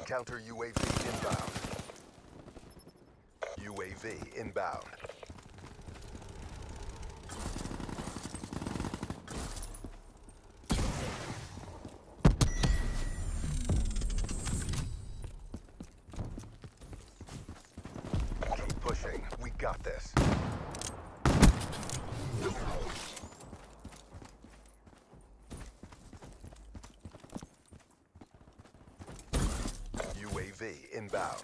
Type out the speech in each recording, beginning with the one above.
Counter UAV inbound. UAV inbound. Keep pushing. We got this. UAV inbound.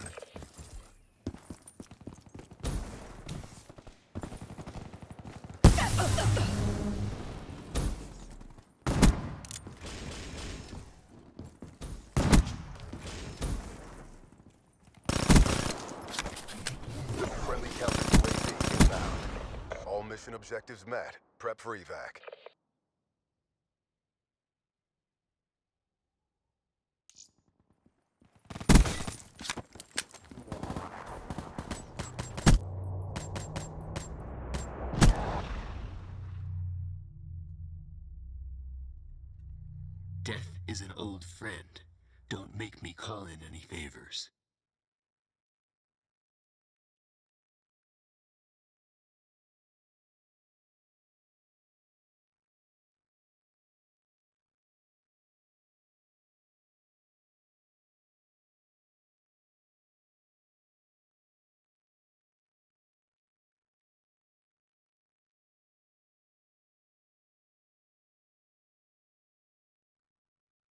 Friendly counter UAV inbound. All mission objectives met. Prep for evac. Death is an old friend. Don't make me call in any favors.